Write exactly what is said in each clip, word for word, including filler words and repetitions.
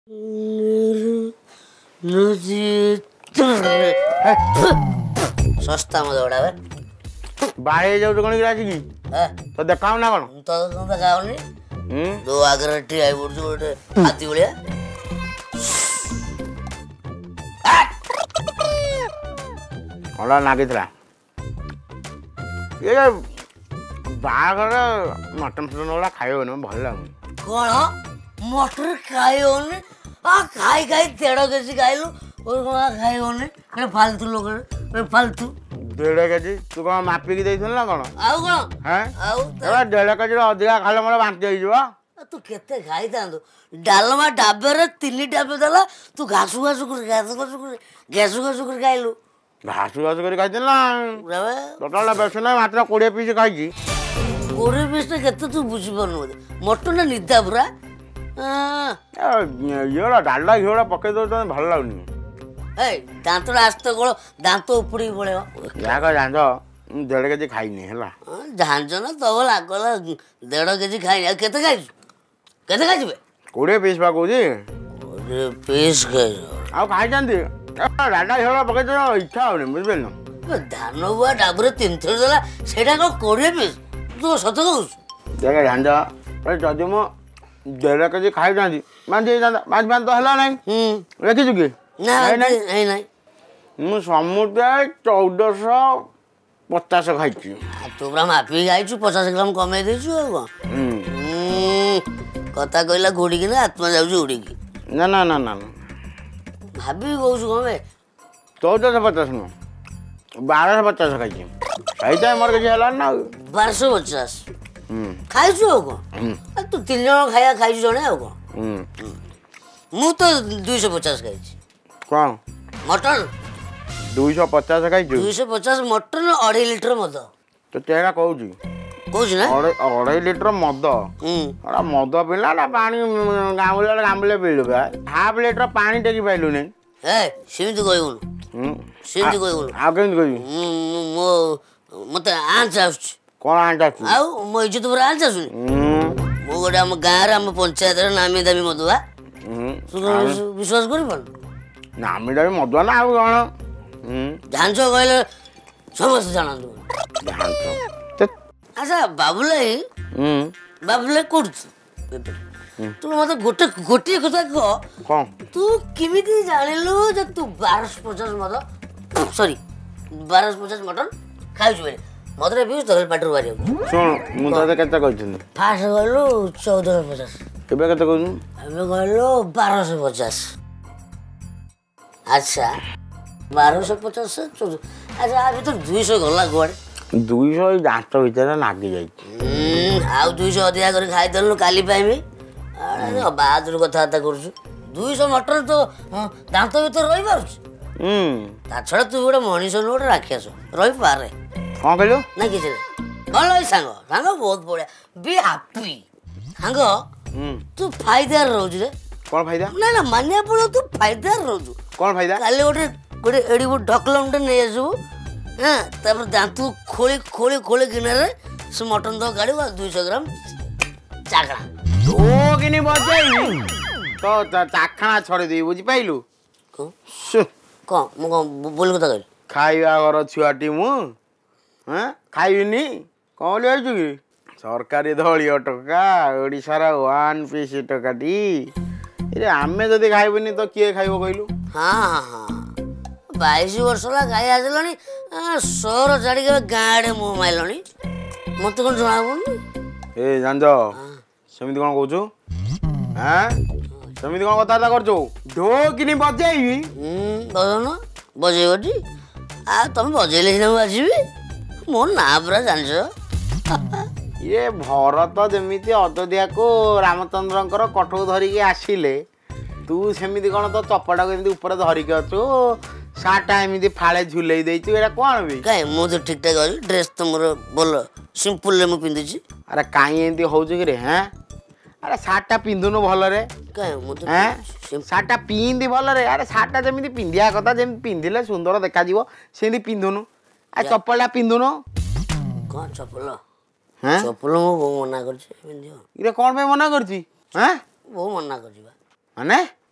सस्ता मत बड़ा बाहे जाऊ कौन कि तो देखाऊ ना कौन तो देखाऊनी दो आगे ठिया गोटे हाथी भाया कौन नागी ये बाहर मटन फटन वाला खाए भल लगे कौन मटर खाए खाई खाई तेड़ के खाइलु खाई फालतू लोग फालतू डेढ़ केजी तू कौन मापिकी देइथिल ना कौन आउ कौन हैं आउ डेढ़ केजी अधिका खाले मोर बांति होइजो तू केते खाई थांदो डालमा डाबे रे तीन डाबे देला तू घासु घासु कर घासु घासु कर घासु घासु कर खाइलु घासु घासु कर खाइथिल ना टोटल बेसन मात्र बीस पीस खाइची बीस पीस केते तू बुझी परनु मटन निदा पुरा येड़ा डालडा घेड़ा पके दो तो भल लागनी ए दांत आस्ते गोल दांत उपड़ी पड़े या का जानो डेढ़ केजी खाइनी हैला जानो ना तो लागला डेढ़ केजी खाइ केते खाइ केते खाइ बे बीस पीस बा कोजी बीस पीस खाइ आ खाइ जानती डालडा घेड़ा पके तो इच्छा होनी बुझबे न धान बुआ डाबरे तीन थर देला सेटा को बीस पीस तू सत कहूस देख जानो पर जदी मो डेढ़ केजी खाइ जानती मान दे जाता पाँच पाँच तो हला नहीं हम रखी चुकी ना नहीं नहीं नहीं मु समुदाय चौदह सौ पचास खाई तू पूरा माफी खाई पचास ग्राम कमे देछु कथा कहला घोड़ी कि आत्मा जाऊ उड़ी ना ना ना ना भाभी कहूँ कमे चौदह सौ पचास नु बारह सौ पचास खाई खाई मोर किसी है ना बारह सौ पचास खाई कौन तू तीन जन खाया खाई जड़े आ मु तो दुई सौ पचास खाई कौन मटन दुई सौ पचास खाई दुई सौ पचास मटन अढ़ाई लिटर मद तो तेरा कहूँ कहूँ ना अढ़ाई लिटर मद मद पीला ना पानी गाँवले गाँवले पीलु हाफ लिटर पानी टेकी पाइलु नहीं ए सेमती कहबुन सेमती कहबुन आ केमती कहबी मो मते आंच आउछ कौन आंच आउछ आउ मो इज्जत पूरा आंच आउछ मो गोटे हम गाँ रे हम पंचायत रे नामी दामी मदुआ विश्वास करि पन नामी दामी मदुआ ना आउ कौन जानचो कहले समस्त जानंदु जानचो अच्छा बाबुला बाबुला कोड तू मत गोटे गोटे कथा कह कौन तू किमिति जानिलु जे तू बारह सौ पचास मद सॉरी बारह सौ पचास मटन खाइछु बे मदरे भी तोर पाटरु बारी सुन मु तते केते कहथिन फास्ट कहलु चौदह सौ पचास एबे केते कहनु एबे कहलु बारह सौ पचास अच्छा बारह सौ पचास चौदह अच्छा अभी तो दो सौ गला गोड़ दो सौ दांत भीतर लागी जाई आउ दो सौ अधिया कर खाइ दलु काली पाइबे अरे बादर कथा कथा करछु दो सौ मटन तो दांत भीतर रहि पारछ हम्म ता छड़ा तू गोटे मनीष न गोटे राक्षस रहि पारे हां कहलो ना किछ भलो सांग सांग बहुत बढ़िया बी हैप्पी सांग तू फायदा रहउछ रे कौन फायदा ना ना मानिया पड़ो तू फायदा रहउछ कौन फायदा काले गोटे गोटे एडी गो ढकलमटे नै आसु हां तापर दांतु खोली खोली खोली किनारे से मटन दो गाड़ी दो सौ ग्राम चाकड़ा ओ किनी बजाई तो चाखणा छोड़ दे बुझी पाइलु को को मो बोल कथा कर खाइबा घर छुआटी मु हां खाइबिनी कौन ले आइछु की सरकारी दलियो टका ओडिसा रा वन पीस टकाटी ए आमे जदी खाइबिनी तो किए खाइबो कहलु हां हां हां बाईस वर्ष ला गाय आजलनी शहर छाड़ी के गाँडे मुँह माइलनी मत कौन जनाबुनी ए जानजो सेमिति कौन कहछु हां सेमिति कौन कथा करछु ढो किनी बजेइबी हम बजनो बजेबटी आ तुम बजेले सिना बाजिबी मो ना पूरा जानजो ये भरत जेमिति अयोध्या को रामचंद्रंकर कठौ धरिके आसिले तू सेमिति कौन तो चपटा को एमति ऊपर धरिके अछु साटा एमती फाड़े झुलई देइछु एरा कोन बे काई मु तो ठीक ठाक अछि ड्रेस तो मोर बोल सिंपल ले मु पिंदी छी अरे काई एंती होउछु कि रे हैं अरे साटा पिंदुनो भल रे काई मु तो हैं साटा पिंदी भल रे अरे साटा जेमिति पिंदिया कथा जेम पिंदिले सुंदर देखा जीवो सेंदी पिंदुनो आ चप्पलटा पिंदुनो कोन चप्पल हैं चप्पल मु बहु मना करछि पिंदियो इरे कोन पे मना करछि हैं बहु मना करछि बा माने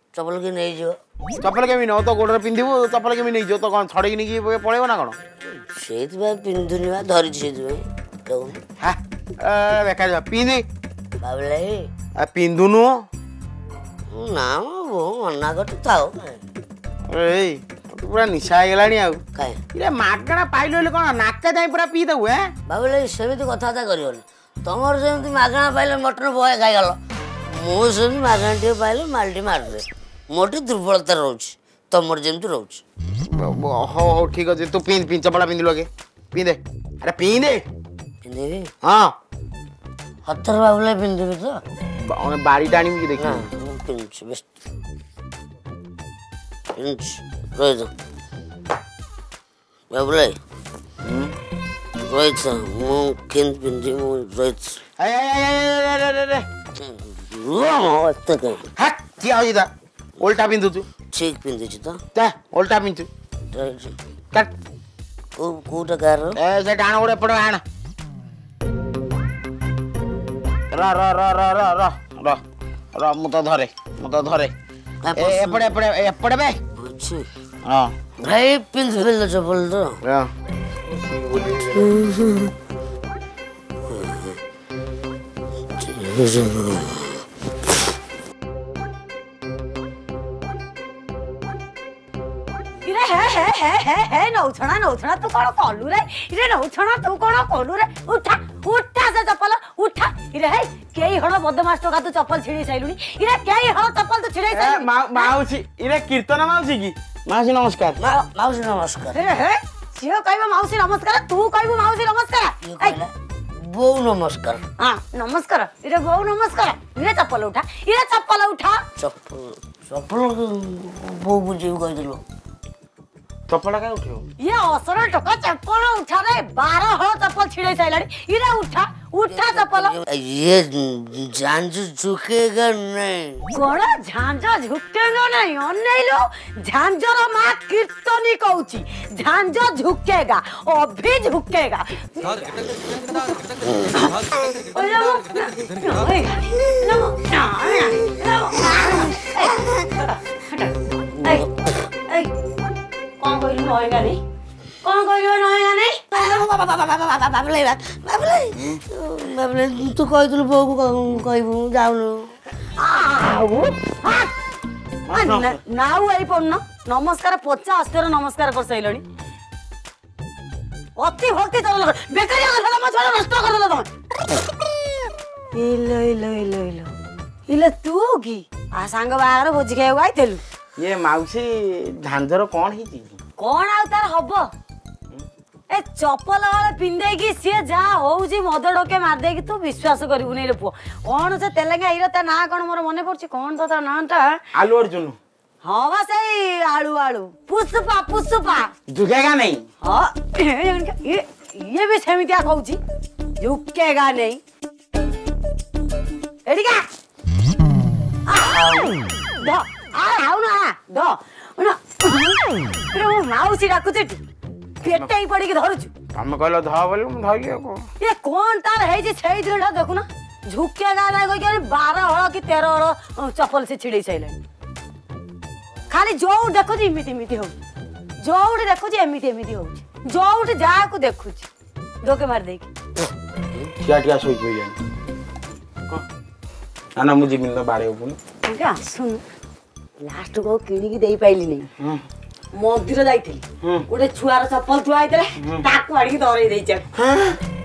चप्पल के नहीं जो चप्पल केमी न तो गोड़ पिंधिबू चप्पल केमी नहीं जो तो कौन छड़े नहीं पड़ेबो ना कौन सेति भाई पिंधुनी बा धरि सेति भाई देखो हां ए बेकार पिंधे बाबला आ पिंधुनु ना वो मना कर थाओ ए पूरा निशा हो गलानी आ काहे इरे मागणा पाइलो ले कोन नाके जाई पूरा पी दउ हैं बाबला सेमिति कथा ता करियोनी तमर जेमति मागणा पाइले मटन बय खाइ गलो मो सेमति मागणा टे पाइले मालटी मार दे मोटी दुर्बलता रहउछ तमर जेमति रहउछ हो हो ठीक अछि तू पिन पिन चपला पिन लगे पिन दे अरे पिन दे पिन दे हां हत्तर बाबला पिन दे तो ओने बाड़ी टाणी की देखी पिंच बेस्ट पिंच रोज बाबला हम रोज मु किन पिन दे मु रोज ए ए ए ए ए रो तक हट क्या हो इदा उल्टा पिन दु ठीक पिन दे त ता उल्टा पिन तू कट को कोटा कर ए से डाण ओडे पड़ आण र र र र र र र र मु तो धरे मु तो धरे ए एपड़े एपड़े एपड़े बे अच्छे हां भाई पिन दे चप्पल तो हां इरे हे हे हे हे हे नौछणा नौछणा तू कोन कलु रे इरे नौछणा तू कोन कलु रे उठा उठा से चप्पल उठा इरे हे केई हण बदमाश का तू चप्पल छिड़ी सैलुनी इरे केई हण चप्पल तू छिड़ी सैलुनी माउसी इरे कीर्तन माउसी की माउसी नमस्कार माउसी नमस्कार अरे हे सियो कहबो माउसी नमस्कार तू कहबो माउसी नमस्कार बो नमस्कार हां नमस्कार इरे बो नमस्कार इरे चप्पल उठा इरे चप्पल उठा चप्पल चप्पल बो बुझी कह दिलो चप्पल का उठियो ये असर टका चप्पल उठा रे बारह हळ चप्पल छिड़ै सैलानी इरे उठा उठा चप्पल ये झांझ झुकेगा नहीं कोण झांझ झुकेगा नहीं अनैलो झांझर मां कीर्तनी कहूची झांझ झुकेगा अभी झुकेगा ओले ओए नमो ए ए कौन कहलु नहेगा नहीं कौन कहलु नहेगा नहीं बाबले बाबले बाबले तू कह दिलु बो को कहबु जाउनु आउ हां नाउ आई पन्न नमस्कार पचास अस्तर नमस्कार कर सैलणी अति भक्ति चल बेकारी गला म छोरा नष्ट कर देला तुम इलो इलो इलो इलो इले तू की आ संग बाहर भोजी खाइयो आइतेलु ये माउसी झांझर कौन ही जी कौन आउ तार हबो ए चप्पल वाला पिंदे की सी जा होउजी मद डोके मार दे की तू विश्वास करिबु नै रे पो कोन से तेलंगा इरो ता ना कोन मोर मने पड़छि कोन तो ता नाटा आलू अर्जुन हां बा सही आलू आलू पुष्पा पुष्पा झुकेगा नहीं हां ये ये भी सेमितिया कहउछि झुकेगा नहीं एडिका द आ आउ ना द ना रे मो माउसी डाकुछि पेटे ही पड़ी के धरुछु हम कहलो ध बोल हम धइलियो को ये कौन तार है जे छई दिलटा देखु ना झुकेगा ना कोई के बारह हळ की तेरह हळ चप्पल से छिड़ी सैले खाली जो देखो जी इमिति इमिति हो जोउठ देखो जी एमिति एमिति हो जोउठ जा को देखु दोके मार दे क्या क्या सोच गई ना ना मुझे मिलना बाड़े ओपुन क्या सुन लास्ट को किणी की देई पाइली नहीं मंदिर जाइथिली गोटे छुआर चप्पल थुआ आइतले ताकू आड़ी धरई देइछ